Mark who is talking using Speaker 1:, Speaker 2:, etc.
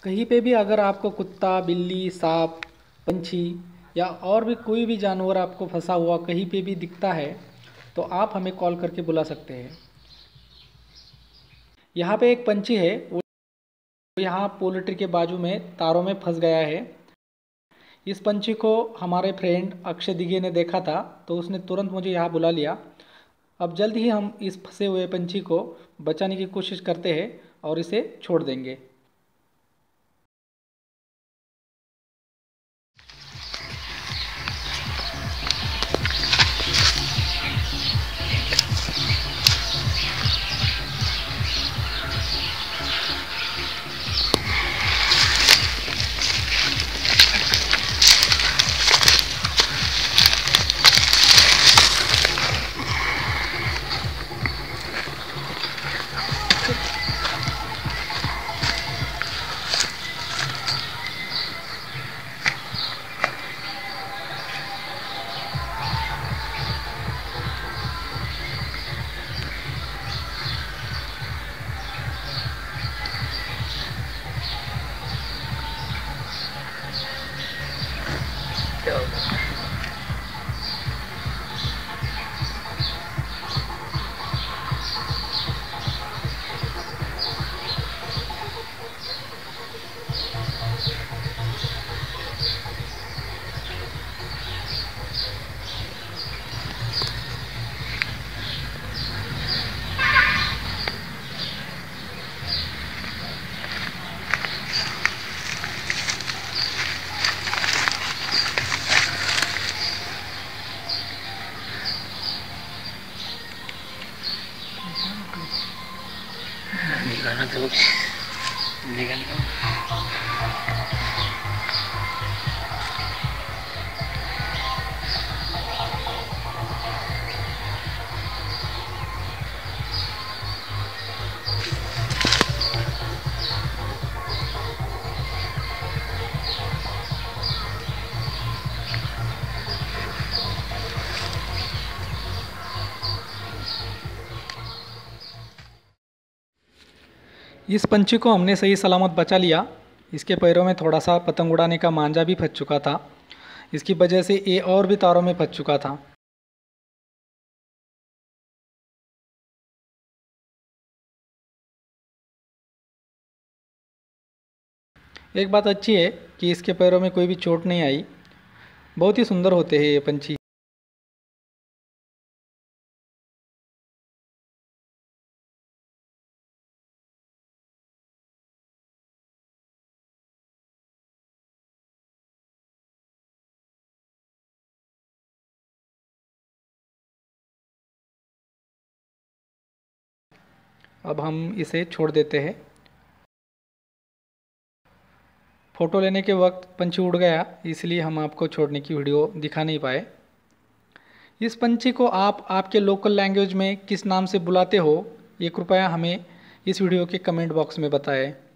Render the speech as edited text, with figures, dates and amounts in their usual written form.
Speaker 1: कहीं पे भी अगर आपको कुत्ता, बिल्ली, सांप, पंछी या और भी कोई भी जानवर आपको फंसा हुआ कहीं पे भी दिखता है तो आप हमें कॉल करके बुला सकते हैं। यहाँ पे एक पंछी है, वो यहाँ पोल्ट्री के बाजू में तारों में फंस गया है। इस पंछी को हमारे फ्रेंड अक्षय दिघे ने देखा था तो उसने तुरंत मुझे यहाँ बुला लिया। अब जल्द ही हम इस फंसे हुए पंछी को बचाने की कोशिश करते हैं और इसे छोड़ देंगे।
Speaker 2: निकालना तो निकल गया।
Speaker 1: इस पंछी को हमने सही सलामत बचा लिया। इसके पैरों में थोड़ा सा पतंग उड़ाने का मांझा भी फंस चुका था, इसकी वजह से ये और भी तारों में फंस चुका था। एक बात अच्छी है कि इसके पैरों में कोई भी चोट नहीं आई। बहुत ही सुंदर होते हैं ये पंछी। अब हम इसे छोड़ देते हैं। फ़ोटो लेने के वक्त पंछी उड़ गया, इसलिए हम आपको छोड़ने की वीडियो दिखा नहीं पाए। इस पंछी को आप आपके लोकल लैंग्वेज में किस नाम से बुलाते हो, ये कृपया हमें इस वीडियो के कमेंट बॉक्स में बताएं।